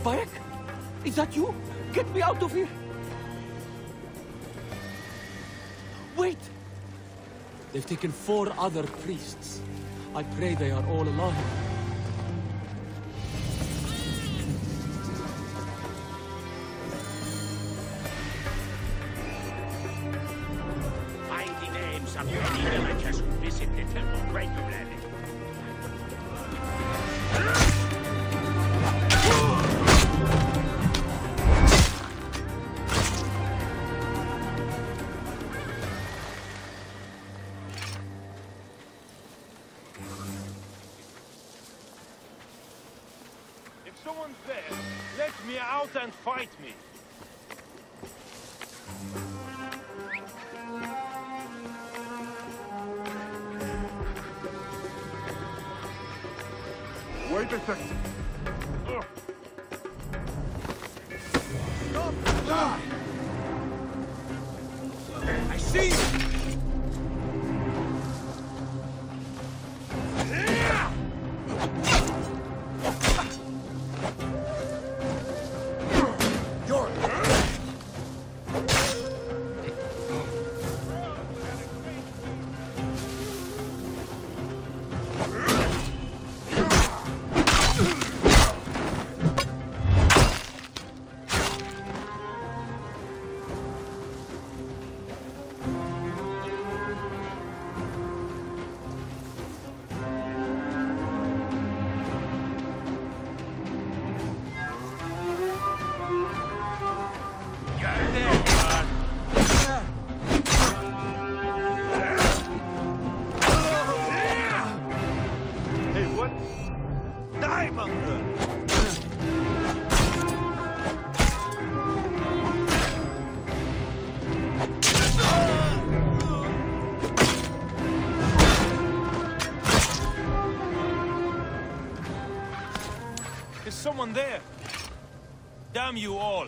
Bayek? Is that you? Get me out of here! Wait! They've taken 4 other priests. I pray they are all alive. Find the names of your villagers who visit the temple regularly. If someone's there, let me out and fight me. Wait a second. I see you! Is someone there? Damn you all!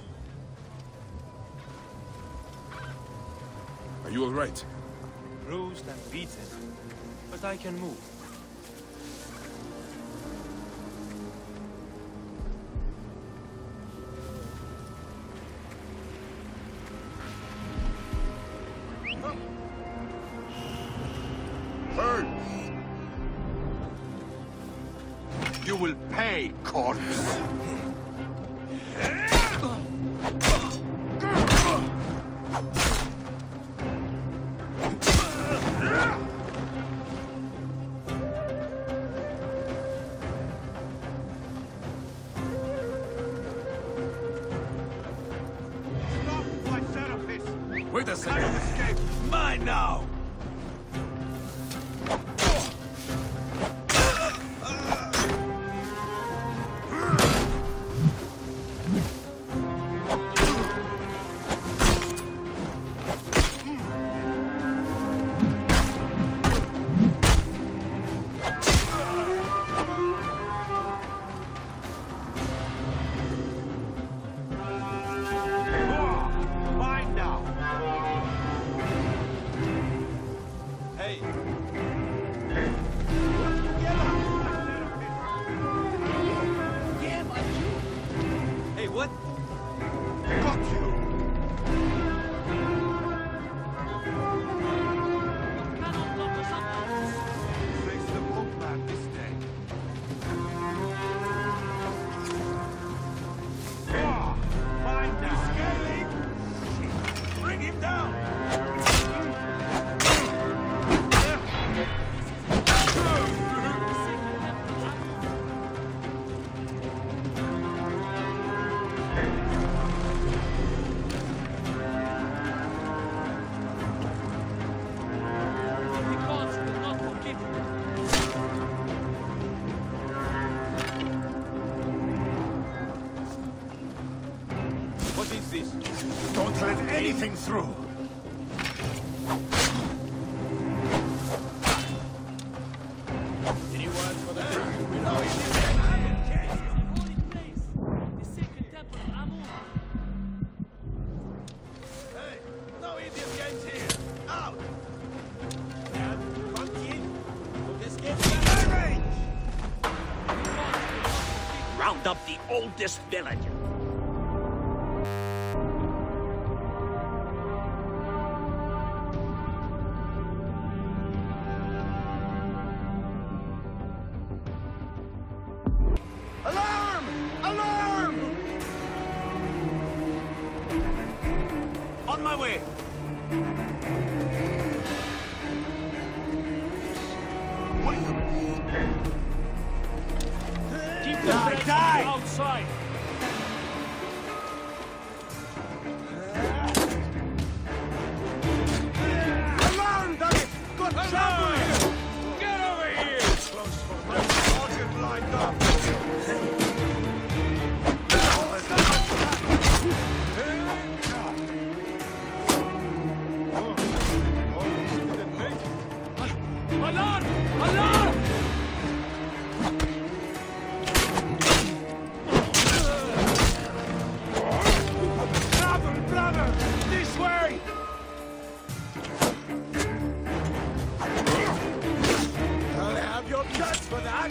Are you all right? Bruised and beaten, but I can move. Hey! You will pay, corpse! Wait a second! Escape! Mine now! Mine now! Hey! Hey, what? Got you! Face the boatman this day. Mine now! Scaling! Bring him down! What is this? Don't let anything through! Any word for that? Hey! No idiot gets here! Out! And monkey! This gets in my range! Round built up the oldest village. Alarm! Alarm! On my way. Keep the threats outside. Alarm, Daddy! Got trouble here! Get over here! Close for that. I'll get lined up. Alarm! Alarm! Brother! This way! I'll have your guts for that!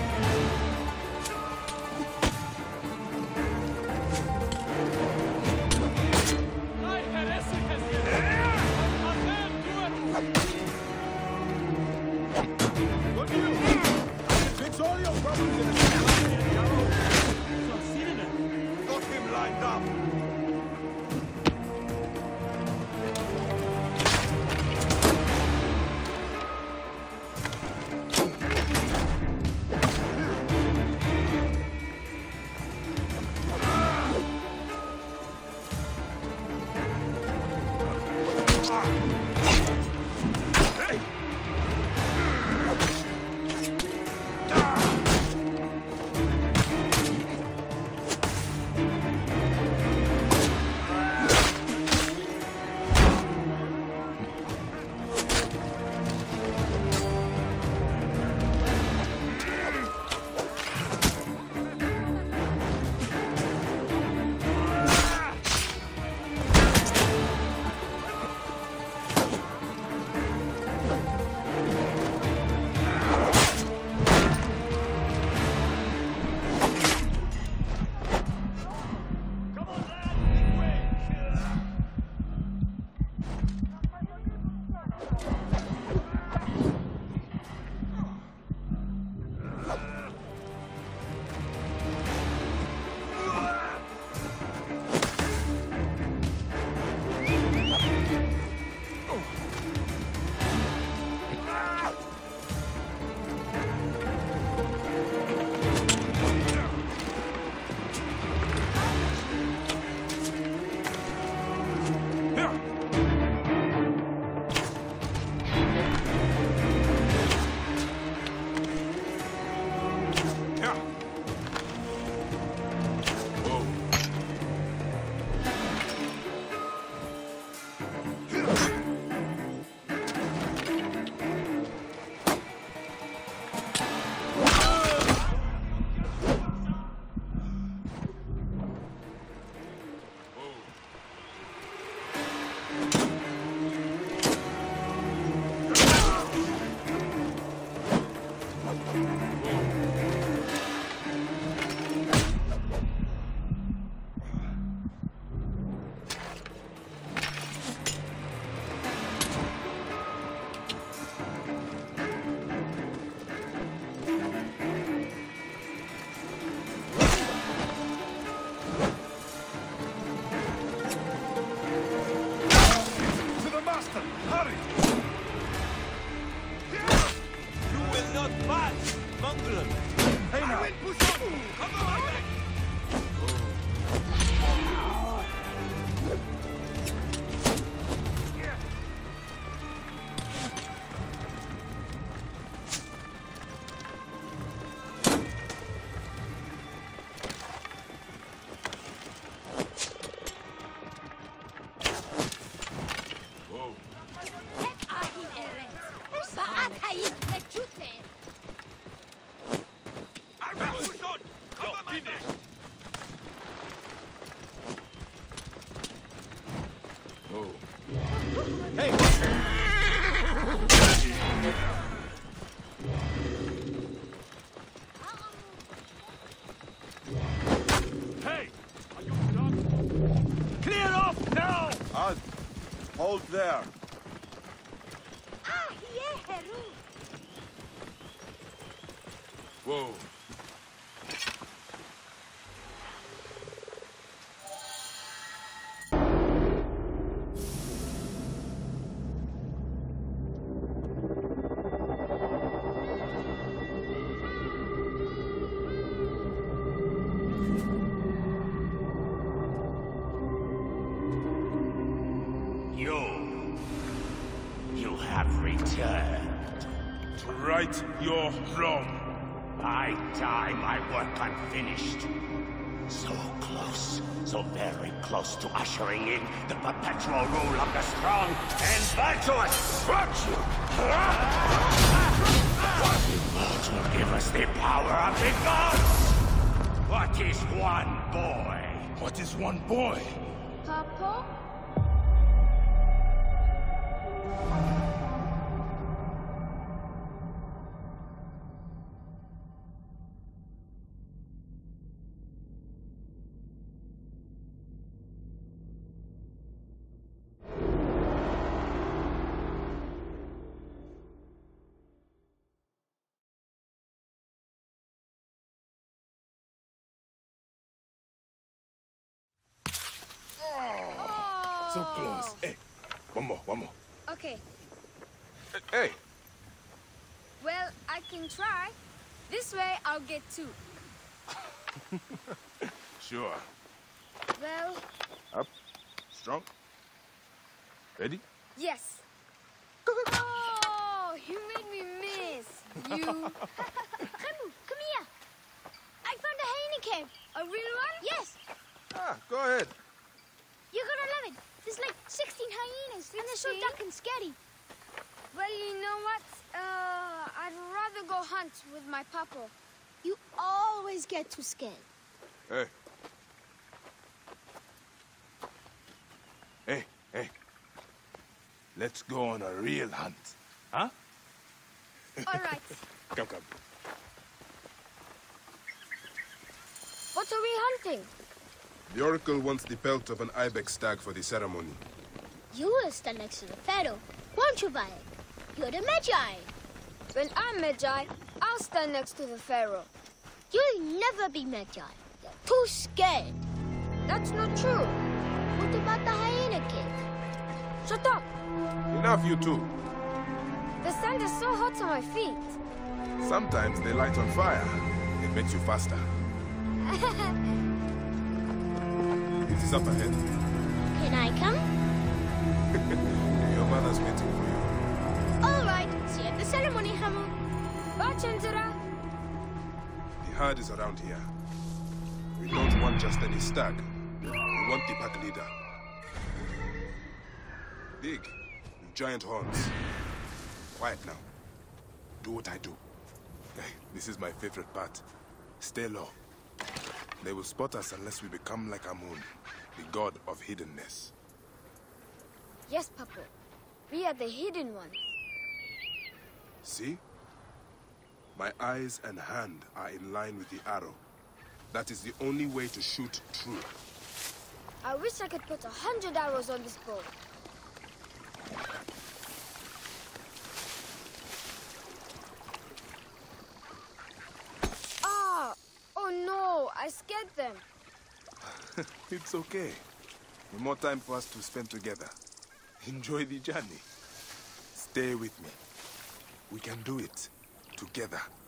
Look at you! Fix all your problems in a second. Got him lined up! Hey! there. Ah, yeah, Heru. Whoa. You have returned. To right your wrong. I die my work unfinished. So close, so very close to ushering in the perpetual rule of the strong and virtuous. What will give us the power of the gods? What is one boy? What is one boy? Papa? So close. Hey, one more. Okay. Hey. Well, I can try. This way, I'll get two. Sure. Well, Up. Strong. Ready? yes. Oh, you made me miss. You. Remu, come here. I found a hyena cave. A real one? Yes. Ah, go ahead. You're gonna love it. There's like 16 hyenas, and they're so dark and scary. Well, you know what? I'd rather go hunt with my papa. You always get too scared. Hey. Hey. Let's go on a real hunt. Huh? All right. Come. What are we hunting? The Oracle wants the pelt of an ibex stag for the ceremony. You will stand next to the Pharaoh, won't you, Bayek? You're the Magi. When I'm Magi, I'll stand next to the Pharaoh. You'll never be Magi. You're too scared. That's not true. What about the hyena cave? Shut up! Enough, you two. The sand is so hot on my feet. Sometimes they light on fire. It makes you faster. It is up ahead. Can I come? Your mother's waiting for you. All right. See you at the ceremony, Hamu. Bye, Chintara. The herd is around here. We don't want just any stag. We want the pack leader. Big, with giant horns. Quiet now. Do what I do. Hey, this is my favorite part. Stay low. They will spot us unless we become like Amun, the god of hiddenness. Yes, Papa. We are the hidden ones. See? My eyes and hand are in line with the arrow. That is the only way to shoot true. I wish I could put 100 arrows on this bow. Oh no, I scared them. It's okay. More time for us to spend together. Enjoy the journey. Stay with me. We can do it together.